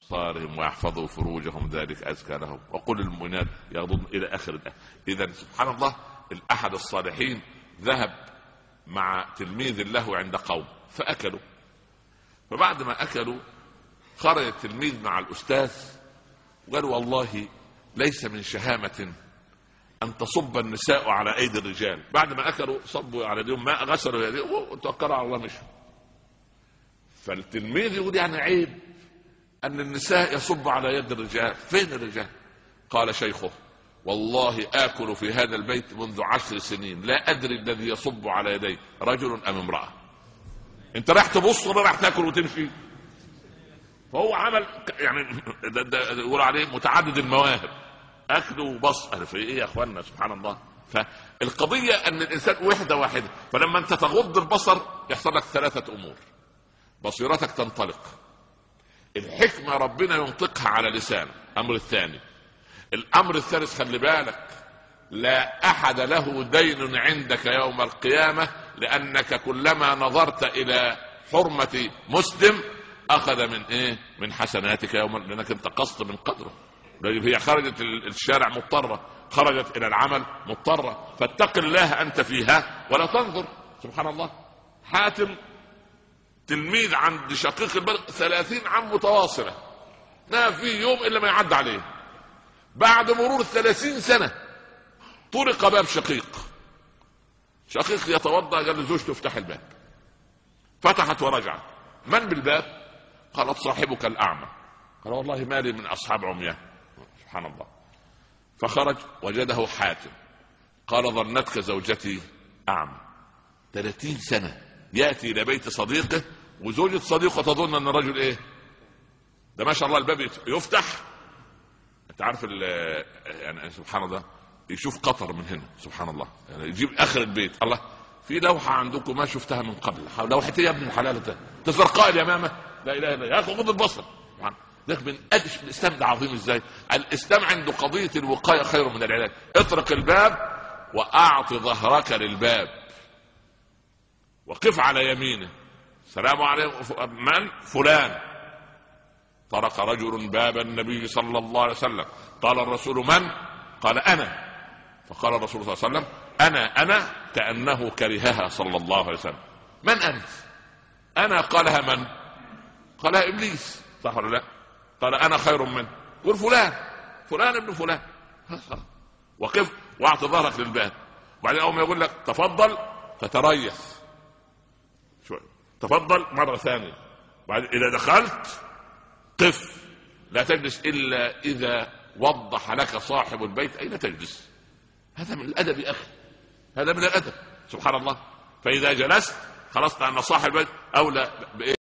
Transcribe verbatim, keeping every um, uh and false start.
أبصارهم ويحفظوا فروجهم ذلك أزكى لهم وقل المؤمنات يغضضن إلى آخر الآية. إذا سبحان الله، الأحد الصالحين ذهب مع تلميذ له عند قوم فأكلوا، فبعد ما أكلوا خرج التلميذ مع الأستاذ وقال والله ليس من شهامة أن تصب النساء على أيدي الرجال. بعد ما أكلوا صبوا على يديهم ماء، غسلوا يديهم وتوكلوا على الله مشوا. فالتلميذ يقول يعني عيب أن النساء يصب على يد الرجال، فين الرجال؟ قال شيخه والله آكل في هذا البيت منذ عشر سنين لا أدري الذي يصب على يدي رجل أم امرأة. أنت راح تبص ولا راح تأكل وتمشي؟ فهو عمل يعني ده ده يقول عليه متعدد المواهب، أكل وبص. في إيه يا أخوانا؟ سبحان الله. فالقضية أن الإنسان وحدة واحدة، فلما أنت تغض البصر يحصل لك ثلاثة أمور: بصيرتك تنطلق، الحكمة ربنا ينطقها على لسان، أمر الثاني. الأمر الثالث خلي بالك، لا أحد له دين عندك يوم القيامة، لأنك كلما نظرت إلى حرمة مسلم أخذ من إيه؟ من حسناتك يوم، لأنك انتقصت من قدره. هي خرجت الشارع مضطرة، خرجت إلى العمل مضطرة، فاتق الله أنت فيها ولا تنظر. سبحان الله. حاتم تلميذ عند شقيق البلد ثلاثين عام متواصلة، ما في يوم إلا ما يعد عليه. بعد مرور ثلاثين سنة طرق باب شقيق، شقيق يتوضأ، قال لزوجته افتح الباب، فتحت ورجعت. من بالباب؟ قالت صاحبك الأعمى. قال والله ما لي من أصحاب عميان. سبحان الله. فخرج وجده حاتم، قال ظنتك زوجتي أعمى. ثلاثين سنة يأتي إلى بيت صديقه وزوجة صديقه تظن أن الرجل إيه ده، ما شاء الله الباب يفتح، أنت عارف يعني سبحان الله، يشوف قطر من هنا سبحان الله، يعني يجيب آخر البيت. الله، في لوحة عندكم ما شفتها من قبل، لوحتي يا ابن الحلال تزرقاء اليمامة، لا إله إلا الله يا أخي غض البصر. لكن من أدش الإسلام ده عظيم إزاي. الإسلام عنده قضية الوقاية خير من العلاج. اطرق الباب وأعط ظهرك للباب وقف على يمينه، السلام عليكم من؟ فلان. طرق رجل باب النبي صلى الله عليه وسلم، قال الرسول من؟ قال أنا. فقال الرسول صلى الله عليه وسلم أنا أنا كأنه كرهها صلى الله عليه وسلم. من أنت؟ أنا. قالها من؟ قالها إبليس، صح ولا لا؟ قال أنا خير منه. قل فلان فلان ابن فلان. وقف واعط ظهرك للباب. وبعدين أول ما يقول لك تفضل فتريث شوي، تفضل مرة ثانية. بعد إذا دخلت قف، لا تجلس إلا إذا وضح لك صاحب البيت أين تجلس. هذا من الأدب يا أخي، هذا من الأدب. سبحان الله. فإذا جلست خلصت أن صاحب البيت أولى بإيه؟